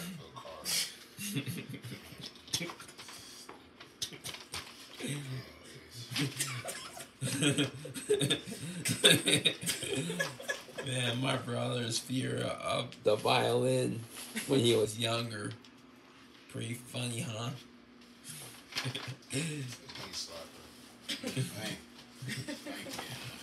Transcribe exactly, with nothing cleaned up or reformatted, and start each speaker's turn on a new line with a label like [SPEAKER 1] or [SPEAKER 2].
[SPEAKER 1] Man, my brother's fear of the violin when he was younger. Pretty funny, huh?
[SPEAKER 2] Thank you.